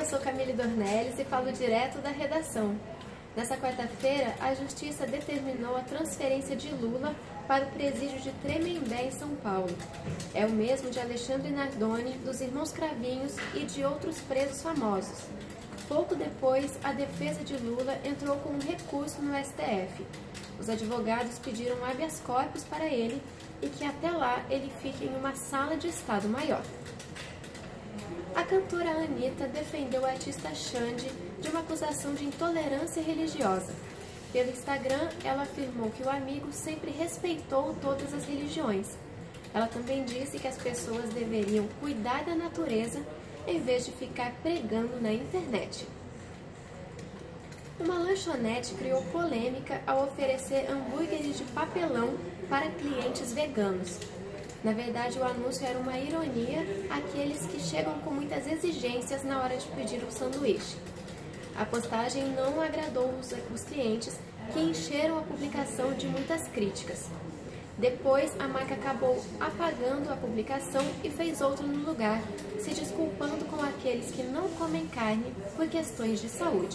eu sou Camille Dornelles e falo direto da redação. Nessa quarta-feira, a Justiça determinou a transferência de Lula para o presídio de Tremembé, em São Paulo. É o mesmo de Alexandre Nardoni, dos irmãos Cravinhos e de outros presos famosos. Pouco depois, a defesa de Lula entrou com um recurso no STF. Os advogados pediram habeas corpus para ele e que até lá ele fique em uma sala de Estado Maior. A cantora Anitta defendeu o artista Xande de uma acusação de intolerância religiosa. Pelo Instagram, ela afirmou que o amigo sempre respeitou todas as religiões. Ela também disse que as pessoas deveriam cuidar da natureza em vez de ficar pregando na internet. Uma lanchonete criou polêmica ao oferecer hambúrgueres de papelão para clientes veganos. Na verdade, o anúncio era uma ironia àqueles que chegam com muitas exigências na hora de pedir um sanduíche. A postagem não agradou os clientes, que encheram a publicação de muitas críticas. Depois, a marca acabou apagando a publicação e fez outra no lugar, se desculpando com aqueles que não comem carne por questões de saúde.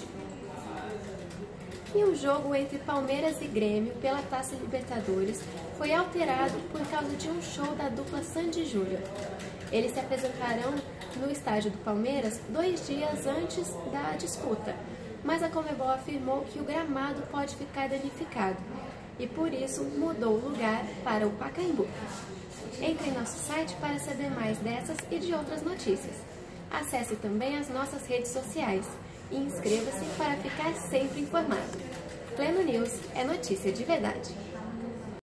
E o jogo entre Palmeiras e Grêmio pela Taça Libertadores foi alterado por causa de um show da dupla Sandy e Júnior. Eles se apresentarão no estádio do Palmeiras 2 dias antes da disputa, mas a Conmebol afirmou que o gramado pode ficar danificado e por isso mudou o lugar para o Pacaembu. Entre em nosso site para saber mais dessas e de outras notícias. Acesse também as nossas redes sociais e inscreva-se para ficar sempre informado. Pleno News é notícia de verdade.